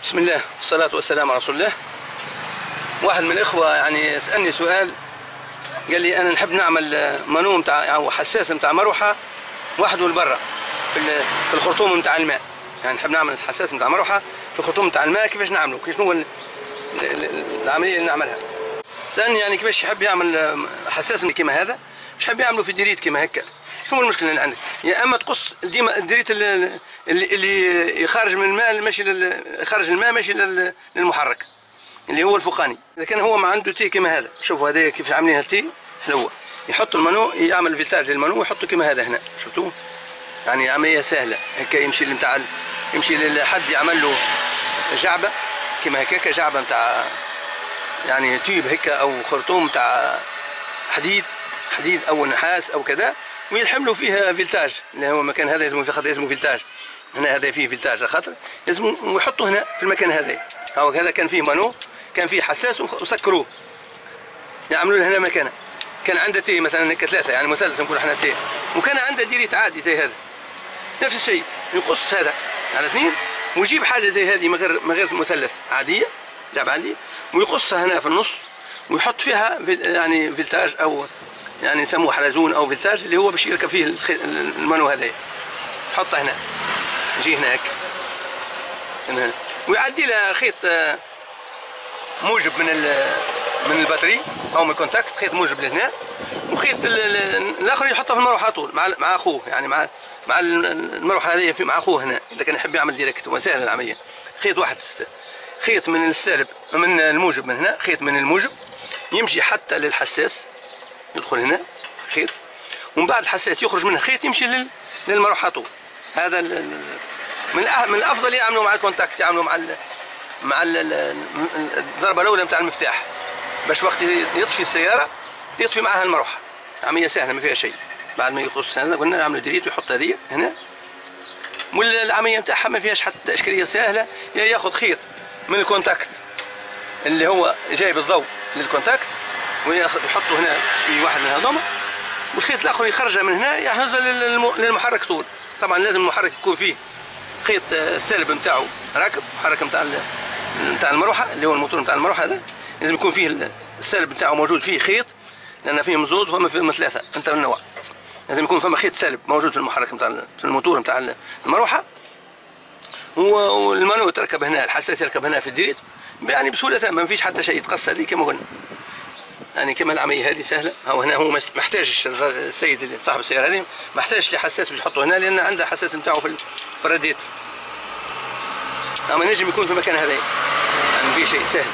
بسم الله والصلاة والسلام على رسول الله. واحد من الإخوة يعني سألني سؤال، قال لي أنا نحب نعمل منو متاع أو حساس متاع مروحة وحده لبرا في الخرطوم متاع الماء، يعني نحب نعمل حساس متاع مروحة في الخرطوم متاع الماء. كيفاش نعمله؟ شنو هو العملية اللي نعملها؟ سألني يعني كيفاش يحب يعمل حساس كيما هذا، مش حاب يعمله في ديريت كيما هكا. شنو المشكلة اللي عندك؟ يا اما تقص ديما الدريت اللي يخرج من الماء ماشي خارج الماء ماشي للمحرك اللي هو الفوقاني. اذا كان هو ما عنده تي كيما هذا، شوفوا هذا كيف عاملين التي حلوه، يحط المنو، يعمل فيلتاج للمنو ويحطه كيما هذا هنا، شفتوه؟ يعني عمليه سهله هكا. يمشي لمتاع يمشي لحد يعمل له جعبه كيما هكاك، جعبه متاع يعني تيوب هكا او خرطوم متاع حديد او نحاس او كذا، ويلحم له فيها فيلتاج اللي هو المكان هذا يلزمه، في خاطر يلزمه فيلتاج هنا، هذا فيه فيلتاج خاطر يلزمه، ويحطه هنا في المكان هذا. هاو هذا كان فيه منو، كان فيه حساس وسكروه، يعملوا له هنا مكانه. كان عنده تي مثلا هكا ثلاثه، يعني مثلث نقول احنا تي، وكان عنده ديريت عادي زي هذا نفس الشيء، يقص هذا على اثنين ويجيب حاجه زي هذه من غير مثلث عاديه، جاب عندي، ويقصها هنا في النص ويحط فيها يعني فيلتاج او يعني يسموه حلزون او فيلتاج اللي هو باش يركب فيه المنو هذا، تحطه هنا، يجي هنا هكا هنا، ويعدي له خيط موجب من الباتري او من الكونتاكت، خيط موجب لهنا، وخيط الاخر يحطه في المروحه طول مع اخوه، يعني مع المروحه هذه مع اخوه هنا اذا كان يحب يعمل ديريكت، وسهل العمليه. خيط واحد، خيط من السالب من الموجب من هنا، خيط من الموجب يمشي حتى للحساس، يدخل هنا خيط، ومن بعد الحساس يخرج منه خيط يمشي للمروحه طول. هذا من الافضل يعملوا مع الكونتاكت، يعملوا مع الضربه الاولى نتاع المفتاح، باش وقت يطفي السياره يطفي معها المروحه. عمليه سهله ما فيها شيء. بعد ما يقص هذا قلنا يعملوا ديريت ويحط هذه هنا، والعمليه نتاعها ما فيهاش حتى اشكاليه، سهله. ياخذ خيط من الكونتاكت اللي هو جايب الضوء للكونتاكت ويحطه هنا في واحد من هذوما، والخيط الاخر يخرجه من هنا يحوزه للمحرك طول. طبعا لازم المحرك يكون فيه خيط السالب نتاعو راكب، محرك نتاع المروحه اللي هو الموتور نتاع المروحه هذا، لازم يكون فيه السالب نتاعو موجود فيه خيط، لان فيهم زوج وهم فيهم ثلاثه انت من النوع، لازم يكون فما خيط سالب موجود في المحرك نتاع في الموتور نتاع المروحه، والمانو تركب هنا، الحساس يركب هنا في الديريت يعني بسهوله تامه، ما فيش حتى شيء يتقص. هذه كما قلنا يعني كما العمليه هذه سهله. هو هنا هو محتاج السيد اللي صاحب السياره هذه محتاج لحساس باش يحطه هنا، لان عنده حساس نتاعو في الراديتر، اما نجم يكون في المكان هذا، يعني في شيء سهل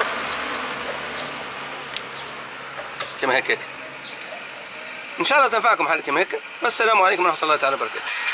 كما هكاك. ان شاء الله تنفعكم حاجه كما هكا. والسلام عليكم ورحمه الله تعالى وبركاته.